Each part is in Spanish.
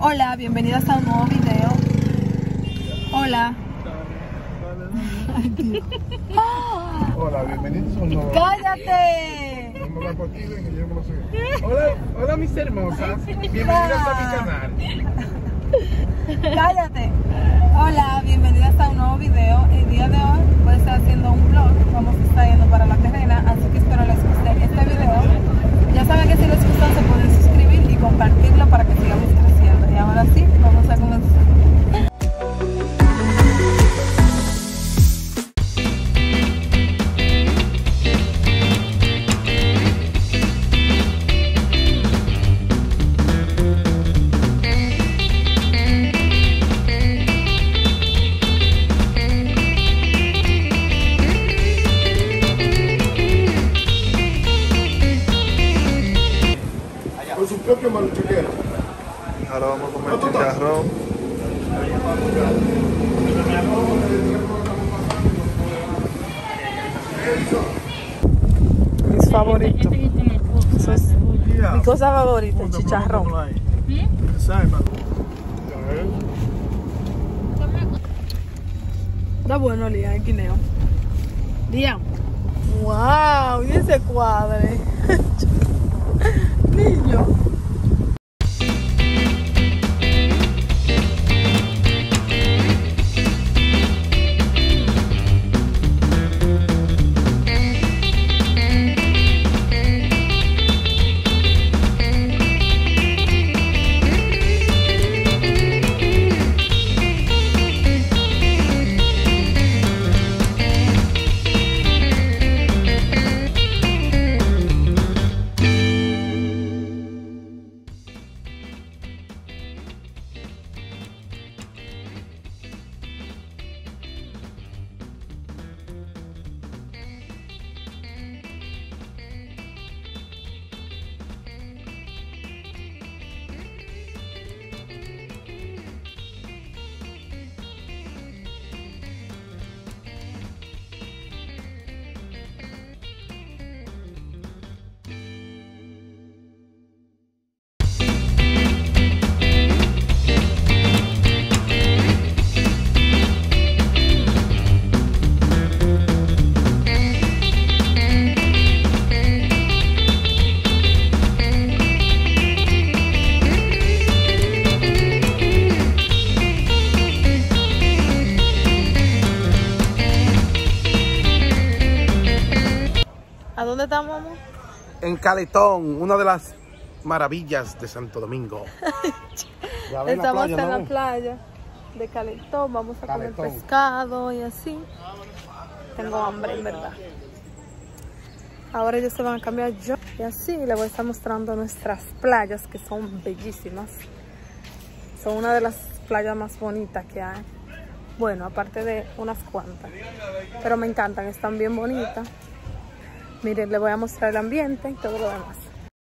Hola, bienvenidas a un nuevo video. Hola. Hola, bienvenidos a un nuevo... ¡Cállate! Vamos a hablar por aquí, ven, que yo me lo sé. Hola mis hermosas, bienvenidas a mi canal. ¡Cállate! Hola, bienvenidas a un nuevo video. El día de hoy voy a estar haciendo un vlog. Vamos a estar yendo para La Terrena, así que espero les guste este video. Ya saben que si les gusta se pueden suscribir y compartirlo para que sigamos creciendo. Y ahora sí, vamos a comenzar. Con su propio maluchoquero. Ahora vamos a comer chicharrón. Mis favoritos. Eso es mi cosa favorita, el chicharrón. Está bueno, Lian, el guineo. Lian. Wow, y ese cuadre. Niño. ¿A dónde estamos, amor? En Caletón, una de las maravillas de Santo Domingo. Estamos en la playa de Caletón, vamos a comer pescado y así. Tengo hambre, en verdad. Ahora ellos se van a cambiar yo y así les voy a estar mostrando nuestras playas que son bellísimas. Son una de las playas más bonitas que hay. Bueno, aparte de unas cuantas. Pero me encantan, están bien bonitas. Miren, les voy a mostrar el ambiente y todo lo demás.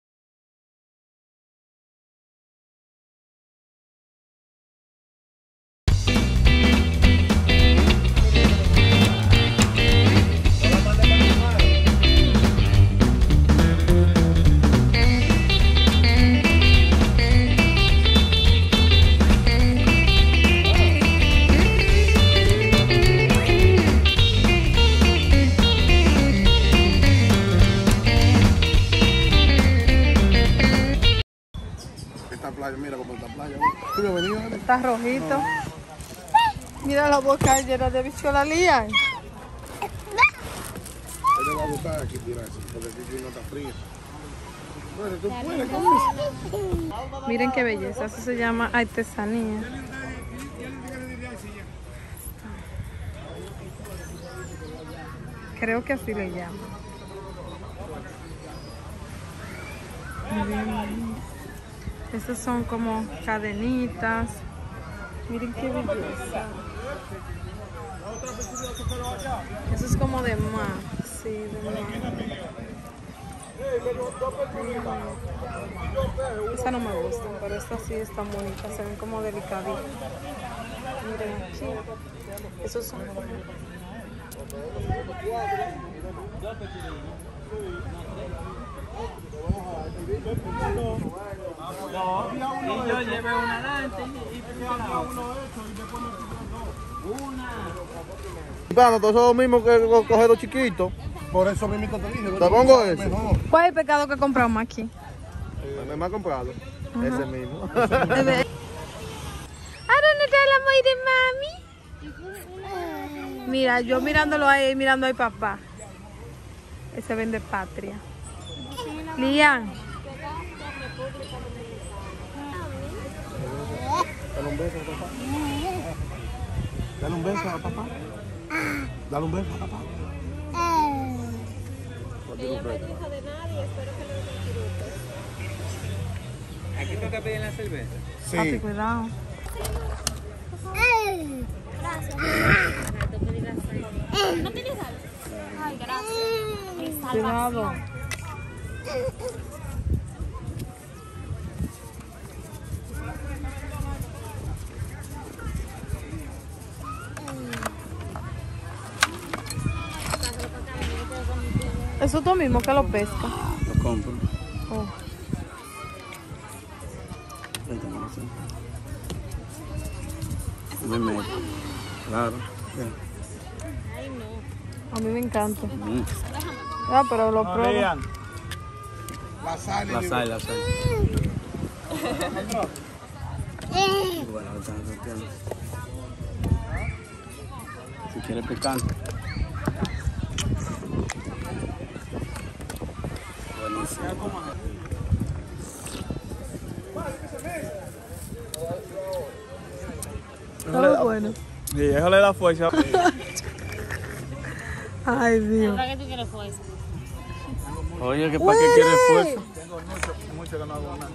Mira cómo está la playa. ¿Tú me has venido? Está rojito. No. Mira la boca llena de bichuela, Lian. Él le va a gustar aquí tirarse, porque aquí no está frío. Bueno, tú puedes con eso. Miren qué belleza, eso se llama artesanía. Creo que así le llaman. Estos son como cadenitas. Miren qué belleza. Eso es como de mar. Sí, de mar. Esa no me gusta, pero estas sí están bonitas. Se ven como delicaditas. Miren aquí. Esos son como... Y yo llevé una adelante y Pana, todo eso es lo mismo que coger dos chiquitos. Por eso mismo te dije. ¿Te pongo eso? Mejor. ¿Cuál es el pescado que compramos aquí? Me ha comprado. Ese mismo. ¿A dónde está el amor de mami? Mira, yo mirándolo ahí, mirando a papá. Ese vende patria. Lian. Dale un beso a papá. Dale un beso a papá. Dale un beso a papá. Ella no es hija de nadie, espero que no lo disfrutes. aquí toca pedir la cerveza. Papi, Sí. cuidado. Gracias. ¿No tienes sal? Ay, gracias. Mi Cuidado. salvación. Eso es tú mismo que lo pesca. Lo compro. Oh. Me meto. Claro. Ay, no. A mí me encanta. Ah, pero lo pruebo. La sal y La el sal, la sal. Bueno, lo están sorteando. Si quieres picante. Buenísimo. Todo bueno. Sí, déjale la fuerza. Ay, Dios. ¿Para qué tú quieres fuerza? Oye, ¿para qué quieres fuerza? Mucho que no hago nada.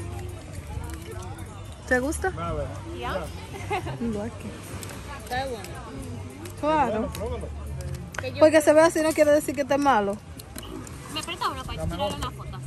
¿Te gusta? ¿Ya? Igual que. Está bueno. Claro. Que yo... Porque se ve así no quiere decir que esté malo. Me presta una para tirar una foto.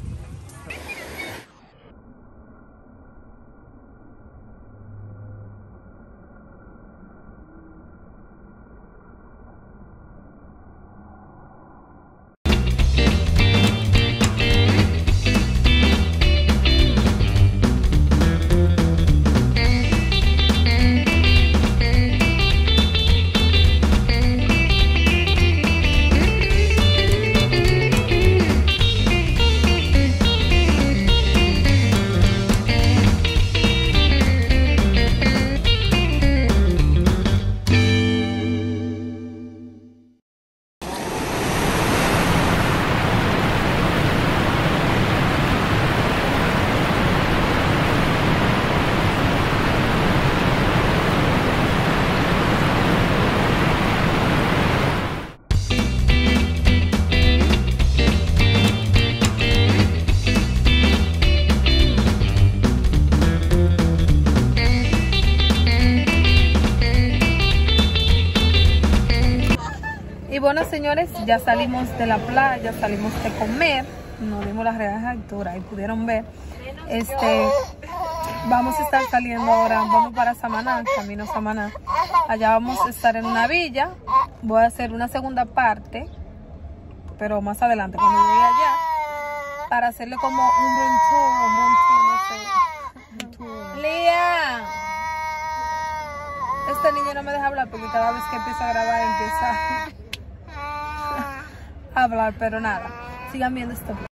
Y bueno, señores, ya salimos de la playa, salimos de comer, nos dimos las reales alturas y pudieron ver. Vamos a estar saliendo ahora, vamos para Samaná, camino a Samaná. Allá vamos a estar en una villa. Voy a hacer una segunda parte, pero más adelante, cuando llegue allá, para hacerle como un room tour, no sé. Lía, esta niña no me deja hablar porque cada vez que empieza a grabar empieza a hablar, pero nada, sigan viendo esto.